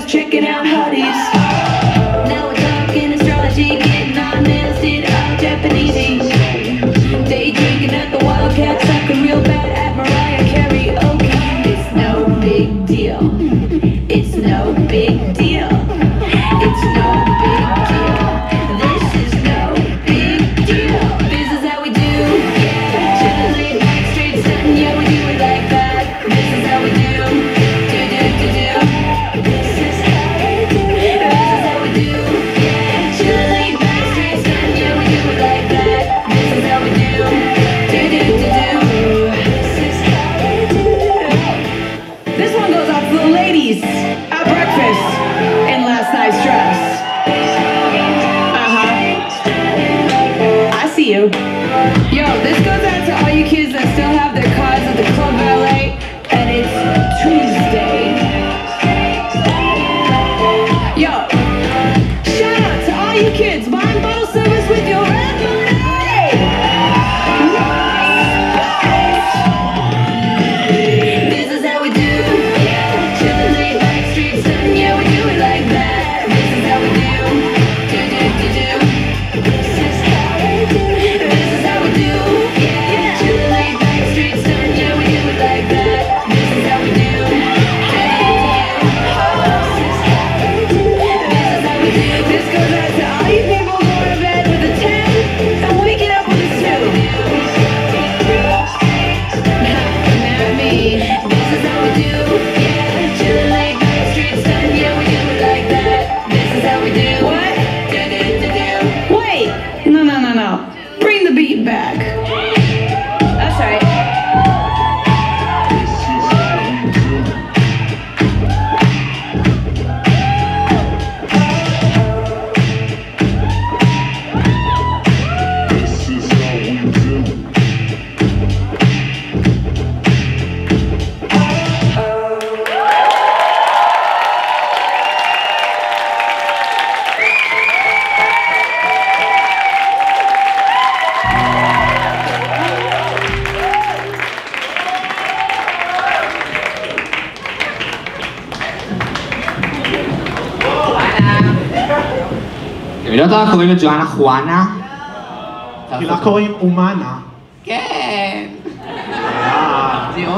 bars, checking out hotties. Now we're talking astrology, getting our nails did all Japanesey. Day drinking at the Wildcat, sucking real bad at Mariah Carey. Okay, it's no big deal. It's no big deal. It's no big deal. This is no big deal. This is how we do. Yeah, chillin' laid back, straight stuntin'. Yeah, we do it like that. This is how we do. Do. This is how we do. This is how we do. Yeah, chillin' laid back, straight stuntin'. Yeah, we do it like that. This is how we do. Do. This is how we do. This one goes out to the ladies at breakfast in last night's dress. I see you. Yo, this goes out to all you kids that still have their cars at the Club Valet, and it's Tuesday. Yo, shout out to all you kids buying bottle service with your red money. This is how we do. Yeah, chillin' laid back, street stuntin'. Yeah, we do it like that. This is how we do. Do. This is how we do. This is how we do. Yeah, chillin' laid back, street stuntin'. Yeah, we do it like that. This is how we do. This is how we do. This goes out to all you people going to bed with a 10 and waking up with a 2. Not me. This is how we do. Yeah, chillin' laid back, street stuntin'. Yeah, we do it like that. This is how we do. What? Do. Wait. No. Bring the beat back. That's right. למי לא אתה קוראים לג'ואנה חואנה? כי לה קוראים אומנה. כן! זירו.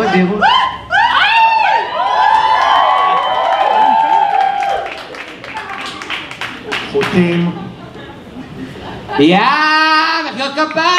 חוטים. יא! מחיאות כפיים!